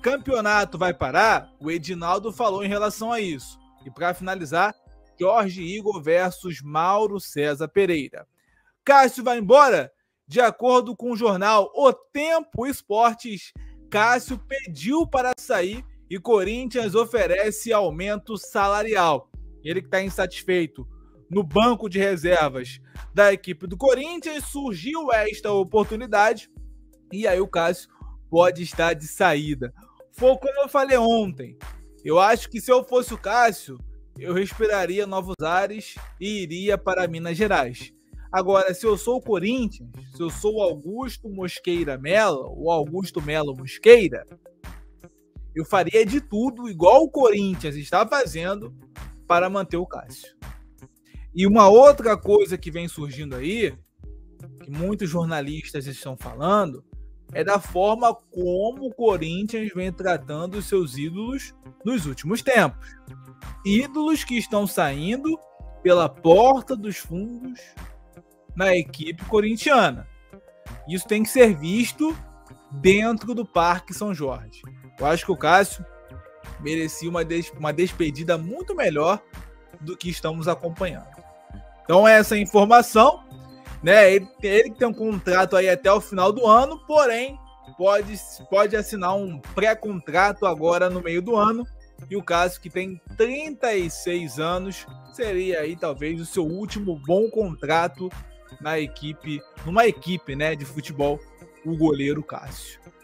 campeonato vai parar? O Edinaldo falou em relação a isso. E para finalizar, Jorge Igor versus Mauro César Pereira. Cássio vai embora? De acordo com o jornal O Tempo Esportes, Cássio pediu para sair e Corinthians oferece aumento salarial. Ele que está insatisfeito no banco de reservas da equipe do Corinthians, surgiu esta oportunidade e aí o Cássio pode estar de saída. Foi como eu falei ontem, eu acho que se eu fosse o Cássio, eu respiraria novos ares e iria para Minas Gerais. Agora, se eu sou o Corinthians, se eu sou o Augusto Mosqueira Melo, ou Augusto Melo Mosqueira, eu faria de tudo, igual o Corinthians está fazendo, para manter o Cássio. E uma outra coisa que vem surgindo aí, que muitos jornalistas estão falando, é da forma como o Corinthians vem tratando os seus ídolos nos últimos tempos. Ídolos que estão saindo pela porta dos fundos na equipe corintiana. Isso tem que ser visto dentro do Parque São Jorge. Eu acho que o Cássio merecia uma despedida muito melhor do que estamos acompanhando. Então essa informação, né? Ele tem um contrato aí até o final do ano, porém pode assinar um pré-contrato agora no meio do ano. E o Cássio, que tem 36 anos, seria aí talvez o seu último bom contrato numa equipe, né, de futebol, o goleiro Cássio.